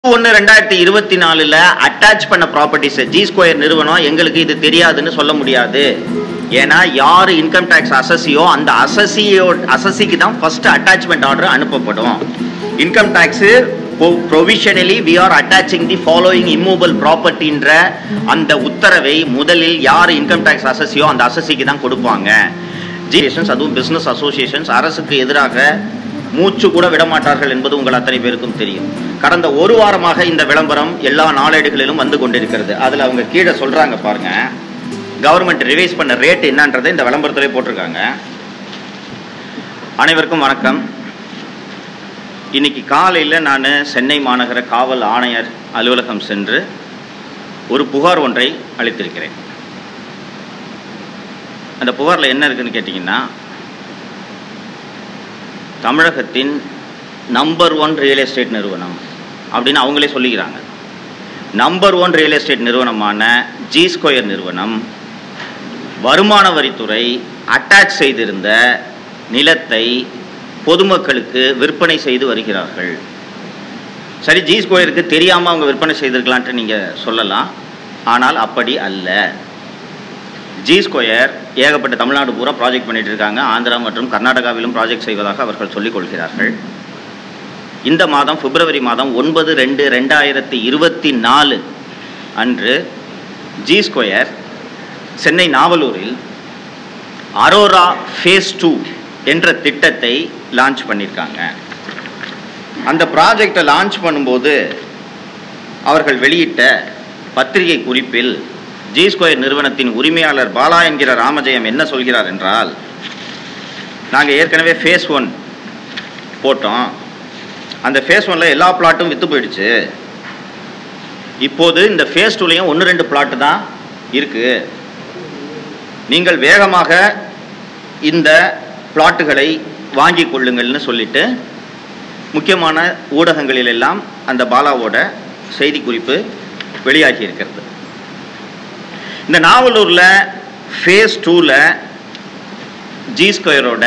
2024 attach பண்ண properties G square நிறுவனம் எங்களுக்கு இது தெரியாதுன்னு சொல்ல முடியாது. ஏன்னா யார் இன்கம் டேக்ஸ் அசஸியோ அந்த அசஸிக்கு தான் ஃபர்ஸ்ட் அட்டாச்மெண்ட் ஆர்டர் அனுப்பப்படும். Income tax provisionally we are attaching the following immovable property என்ற அந்த உத்தரவை முதலில் யார் இன்கம் டேக்ஸ் அசஸியோ அந்த அசஸிக்கு தான் கொடுப்பாங்க. அதுவும் பிசினஸ் அசோசியேஷன்ஸ் அரசுக்கு எதிராக மூச்சு கூட விடமாட்டார்கள் என்பது உங்கள் அத்தனை பேருக்கும் தெரியும். கடந்த ஒரு வாரமாக இந்த விளம்பரம் எல்லா நாளேடுகளிலும் வந்து கொண்டிருக்கிறது. அதில் அவங்க கீழே சொல்றாங்க பாருங்க, கவர்மெண்ட் ரிவைஸ் பண்ண ரேட் என்னன்றதை இந்த விளம்பரத்திலே போட்டிருக்காங்க. அனைவருக்கும் வணக்கம். இன்னைக்கு காலையில் நான் சென்னை மாநகர காவல் ஆணையர் அலுவலகம் சென்று ஒரு புகார் ஒன்றை அளித்திருக்கிறேன். அந்த புகாரில் என்ன இருக்குன்னு கேட்டிங்கன்னா, தமிழகத்தின் நம்பர் 1 ரியல் எஸ்டேட் நிறுவனம் அப்படின்னு அவங்களே சொல்லிக்கிறாங்க. நம்பர் 1 ரியல் எஸ்டேட் நிறுவனமான ஜி ஸ்கொயர் நிறுவனம் வருமான வரித்துறை அட்டாச் செய்திருந்த நிலத்தை பொதுமக்களுக்கு விற்பனை செய்து வருகிறார்கள். சரி, ஜி ஸ்கொயருக்கு தெரியாமல் அவங்க விற்பனை செய்திருக்கலான்ட்டு நீங்கள் சொல்லலாம். ஆனால் அப்படி அல்ல. ஜி ஸ்கொயர் ஏகப்பட்ட தமிழ்நாடு பூரா ப்ராஜெக்ட் பண்ணிட்டு இருக்காங்க. ஆந்திரா மற்றும் கர்நாடகாவிலும் ப்ராஜெக்ட் செய்வதாக அவர்கள் சொல்லிக் கொள்கிறார்கள். இந்த மாதம் பிப்ரவரி மாதம் 9/2/2024 அன்று ஜி ஸ்கொயர் சென்னை நாவலூரில் அரோரா ஃபேஸ் 2 என்ற திட்டத்தை லான்ச் பண்ணியிருக்காங்க. அந்த ப்ராஜெக்டை லான்ச் பண்ணும்போது அவர்கள் வெளியிட்ட பத்திரிகை குறிப்பில் ஜி ஸ்கொயர் நிறுவனத்தின் உரிமையாளர் பாலா என்கிற ராமஜெயம் என்ன சொல்கிறார் என்றால், நாங்கள் ஏற்கனவே ஃபேஸ் 1 போட்டோம். அந்த ஃபேஸ் 1ல் எல்லா பிளாட்டும் விற்று போயிடுச்சு. இப்போது இந்த ஃபேஸ் 2லையும் 1-2 பிளாட்டு தான் இருக்குது. நீங்கள் வேகமாக இந்த பிளாட்டுகளை வாங்கி கொள்ளுங்கள்னு சொல்லிட்டு முக்கியமான ஊடகங்களிலெல்லாம் அந்த பாலாவோட செய்தி குறிப்பு வெளியாகி இருக்கிறது. இந்த நாவலூரில் ஃபேஸ் 2ல் ஜி ஸ்கொயரோட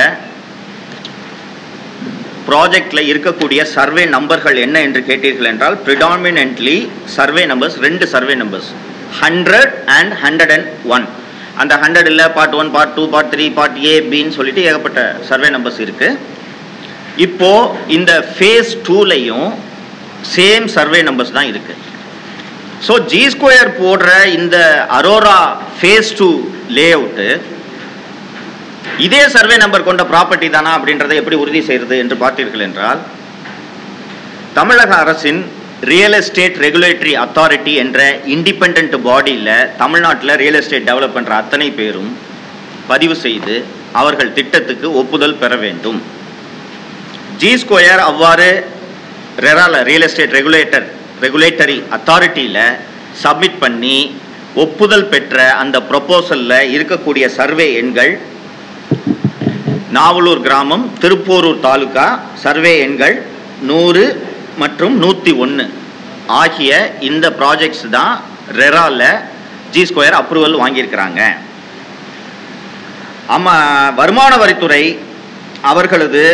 ப்ராஜெக்டில் இருக்கக்கூடிய சர்வே நம்பர்கள் என்ன என்று கேட்டீர்கள் என்றால், predominantly survey numbers 2 survey numbers 100 and 101. அந்த 100ல் part 1, part 2, part 3, part A, பின்னு சொல்லிட்டு ஏகப்பட்ட சர்வே நம்பர்ஸ் இருக்குது. இப்போது இந்த ஃபேஸ் 2லையும் சேம் சர்வே நம்பர்ஸ் தான் இருக்குது. ஸோ ஜி ஸ்கொயர் போடுற இந்த அரோரா ஃபேஸ் 2 லே அவுட்டு இதே சர்வே நம்பர் கொண்ட ப்ராப்பர்ட்டி தானா அப்படின்றத எப்படி உறுதி செய்கிறது என்று பார்த்தீர்கள் என்றால், தமிழக அரசின் ரியல் எஸ்டேட் ரெகுலேட்டரி அத்தாரிட்டி என்ற இண்டிபெண்ட் பாடியில் தமிழ்நாட்டில் ரியல் எஸ்டேட் டெவலப் பண்ணுற அத்தனை பேரும் பதிவு செய்து அவர்கள் திட்டத்துக்கு ஒப்புதல் பெற வேண்டும். ஜி ஸ்கொயர் அவ்வாறு ரெரால ரியல் எஸ்டேட் ரெகுலேட்டரி அத்தாரிட்டியில் சப்மிட் பண்ணி ஒப்புதல் பெற்ற அந்த ப்ரொபோசலில் இருக்கக்கூடிய சர்வே எண்கள் நாவலூர் கிராமம், திருப்போரூர் தாலுகா சர்வே எண்கள் 100 மற்றும் 101 ஆகிய இந்த ப்ராஜெக்ட்ஸ் தான் ரெரால ஜி ஸ்கொயர் அப்ரூவல் வாங்கியிருக்கிறாங்க. வருமான வரித்துறை அவர்களது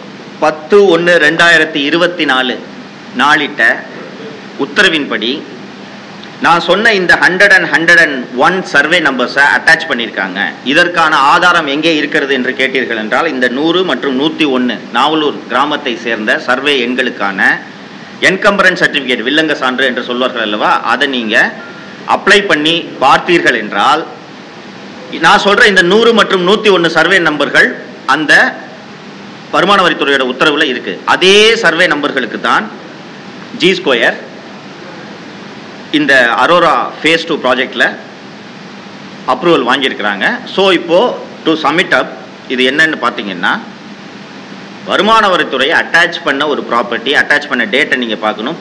10/1/2024 நாளிட்ட உத்தரவின்படி நான் சொன்ன இந்த 100 and 101 சர்வே நம்பர்ஸை அட்டாச் பண்ணியிருக்காங்க. இதற்கான ஆதாரம் எங்கே இருக்கிறது என்று கேட்டீர்கள் என்றால், இந்த 100 மற்றும் 101 நாவலூர் கிராமத்தை சேர்ந்த சர்வே எண்களுக்கான என்கம்பரன்ஸ் சர்டிஃபிகேட், வில்லங்க சான்று என்று சொல்வார்கள் அல்லவா, அதை நீங்கள் அப்ளை பண்ணி பார்த்தீர்கள் என்றால், நான் சொல்கிற இந்த 100 மற்றும் 101 சர்வே நம்பர்கள் அந்த வருமான வரித்துறையோட உத்தரவில் இருக்குது. அதே சர்வே நம்பர்களுக்கு தான் ஜி ஸ்கொயர் இந்த அரோரா ஃபேஸ் 2 ப்ராஜெக்டில் அப்ரூவல் வாங்கியிருக்கிறாங்க. ஸோ இப்போது டு சப்மிட் அப் இது என்னன்னு பார்த்தீங்கன்னா, வருமான வரித்துறை அட்டாச் பண்ண ஒரு ப்ராப்பர்ட்டி, அட்டாச் பண்ண டேட்டை நீங்கள் பார்க்கணும்.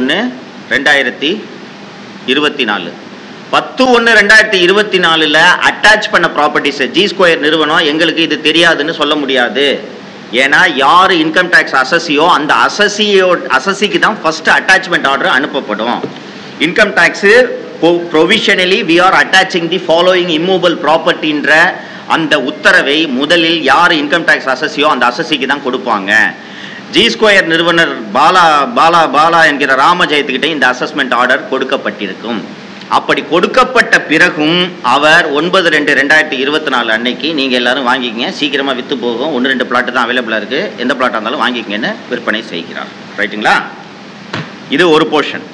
10/1/2024 10/1/2024 அட்டாச் பண்ண ப்ராப்பர்ட்டிஸை ஜி ஸ்கொயர் நிறுவனம் எங்களுக்கு இது தெரியாதுன்னு சொல்ல முடியாது. ஏன்னா யார் இன்கம் டேக்ஸ் அசஸியோ அந்த அசஸிக்கு தான் ஃபர்ஸ்ட் அட்டாச்மெண்ட் ஆர்டர் அனுப்பப்படும். Income tax provisionally we are attaching the following immovable property என்ற அந்த உத்தரவை முதலில் யார் இன்கம் டேக்ஸ் அசஸியோ அந்த அசஸிக்கு தான் கொடுப்பாங்க. ஜி ஸ்கொயர் நிறுவனர் பாலா பாலா பாலா என்கிற ராமஜெயத்துக்கிட்ட இந்த அசஸ்மெண்ட் ஆர்டர் கொடுக்கப்பட்டிருக்கும். அப்படி கொடுக்கப்பட்ட பிறகும் அவர் 9/2/2024 அன்னைக்கு நீங்கள் எல்லாரும் வாங்கிக்கங்க, சீக்கிரமாக விற்று போகும், 1-2 பிளாட்டு தான் அவைலபிளாக இருக்குது, எந்த பிளாட்டாக இருந்தாலும் வாங்கிக்கங்கன்னு விற்பனை செய்கிறார். ரைட்டுங்களா? இது ஒரு போர்ஷன்.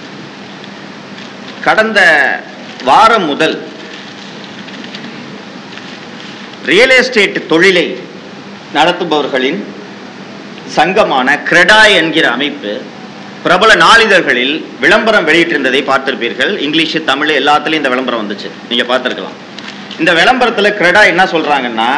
கடந்த வாரம் முதல் ரியல் எஸ்டேட் தொழிலை நடத்துபவர்களின் சங்கமான கிரெடாய் என்கிற அமைப்பு பிரபல நாளிதழ்களில் விளம்பரம் வெளியிட்டிருந்ததை பார்த்திருப்பீர்கள். இங்கிலீஷ், தமிழ் எல்லாத்துலேயும் இந்த விளம்பரம் வந்துச்சு, நீங்கள் பார்த்துருக்கலாம். இந்த விளம்பரத்தில் கிரெடாய் என்ன சொல்கிறாங்கன்னா,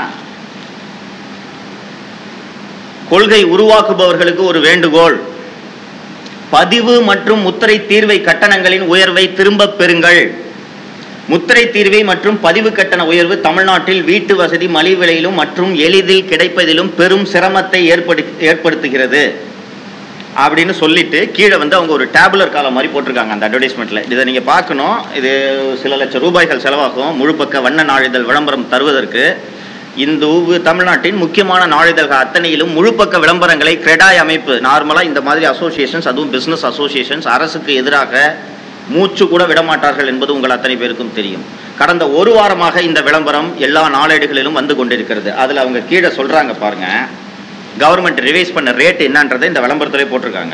கொள்கை உருவாக்குபவர்களுக்கு ஒரு வேண்டுகோள், பதிவு மற்றும் முத்திரை தீர்வை கட்டணங்களின் உயர்வை திரும்ப பெறுங்கள். முத்திரை தீர்வை மற்றும் பதிவு கட்டண உயர்வு தமிழ்நாட்டில் வீட்டு வசதி மலிவு விலையிலும் மற்றும் எளிதில் கிடைப்பதிலும் பெரும் சிரமத்தை ஏற்படுத்துகிறது அப்படின்னு சொல்லிட்டு கீழே அவங்க ஒரு டேபுலர் காலம் மாதிரி போட்டிருக்காங்க அந்த அட்வர்டைஸ்மெண்ட்ல. இதை நீங்க பார்க்கணும். இது சில லட்சம் ரூபாய்கள் செலவாகும் முழு பக்க வண்ண நாளிதழ் விளம்பரம் தருவதற்கு. இந்த தமிழ்நாட்டின் முக்கியமான நாளிதழ்கள் அத்தனையிலும் முழு பக்க விளம்பரங்களை கிரெடாய் அமைப்பு, நார்மலா இந்த மாதிரி அசோசியேஷன்ஸ், அதுவும் பிசினஸ் அசோசியேஷன்ஸ் அரசுக்கு எதிராக மூச்சு கூட விடமாட்டார்கள் என்பது உங்கள் அத்தனை பேருக்கும் தெரியும். கடந்த ஒரு வாரமாக இந்த விளம்பரம் எல்லா நாளேடுகளிலும் வந்து கொண்டிருக்கிறது. அதில் அவங்க கீழே சொல்றாங்க பாருங்க, கவர்மெண்ட் ரிவைஸ் பண்ண ரேட் என்னன்றதை இந்த விளம்பரத்திலே போட்டிருக்காங்க.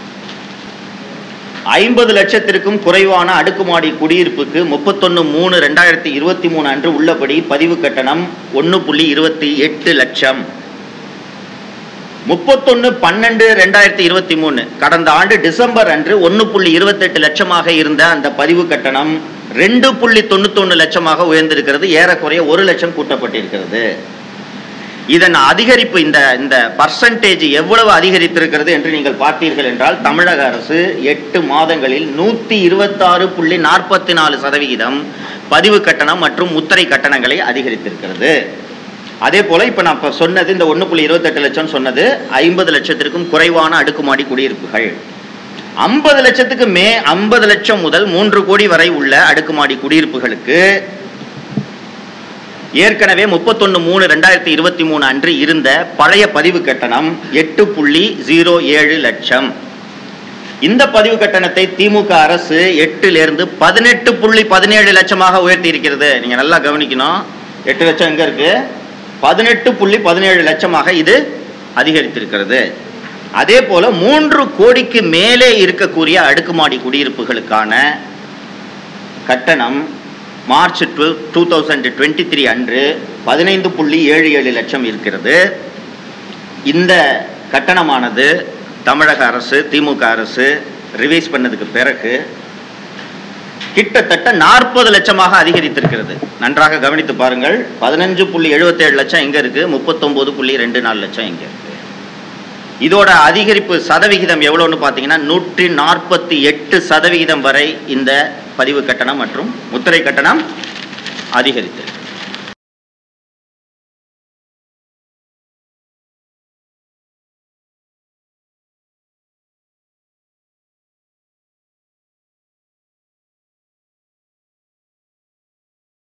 50 லட்சத்திற்கும் குறைவான அடுக்குமாடி குடியிருப்புக்கு 31/3/2023 அன்று உள்ளபடி பதிவு கட்டணம் 1.28 லட்சம். 31/12/2023 கடந்த ஆண்டு டிசம்பர் அன்று 1.28 லட்சமாக இருந்த அந்த பதிவு கட்டணம் 2.91 லட்சமாக உயர்ந்திருக்கிறது. ஏறக்குறைய 1 லட்சம் கூட்டப்பட்டிருக்கிறது. இதன் அதிகரிப்பு, இந்த பர்சன்டேஜ் எவ்வளவு அதிகரித்திருக்கிறது என்று நீங்கள் பார்த்தீர்கள் என்றால், தமிழக அரசு 8 மாதங்களில் 126.44% பதிவு கட்டணம் மற்றும் முத்திரை கட்டணங்களை அதிகரித்திருக்கிறது. அதே போல இப்ப நான் சொன்னது, இந்த 1.28 லட்சம் சொன்னது 50 லட்சத்திற்கும் குறைவான அடுக்குமாடி குடியிருப்புகள். 50 லட்சத்துக்கு 50 லட்சம் முதல் 3 கோடி வரை உள்ள அடுக்குமாடி குடியிருப்புகளுக்கு ஏற்கனவே 31/3/2023 அன்று இருந்த பழைய பதிவு கட்டணம் 8.07 லட்சம். இந்த பதிவு கட்டணத்தை திமுக அரசு 8லிருந்து 18.17 லட்சமாக உயர்த்தி இருக்கிறது. நீங்க நல்லா கவனிக்கணும். 8 லட்சம் எங்க இருக்கு? 18.17 லட்சமாக இது அதிகரித்திருக்கிறது. அதே போல 3 கோடிக்கு மேலே இருக்கக்கூடிய அடுக்குமாடி குடியிருப்புகளுக்கான கட்டணம் மார்ச் 12, 2023 அன்று 15.77 லட்சம் இருக்கிறது. இந்த கட்டணமானது தமிழக அரசு, திமுக அரசு ரிவைஸ் பண்ணதுக்கு பிறகு கிட்டத்தட்ட 40 லட்சமாக அதிகரித்திருக்கிறது. நன்றாக கவனித்து பாருங்கள். 15.77 லட்சம் எங்க இருக்கு? 39.24 லட்சம் எங்க இருக்கு? இதோட அதிகரிப்பு சதவிகிதம் எவ்வளவுன்னு பாத்தீங்கன்னா 148% வரை இந்த பதிவு கட்டணம் மற்றும் முத்திரை கட்டணம் அதிகரித்தது.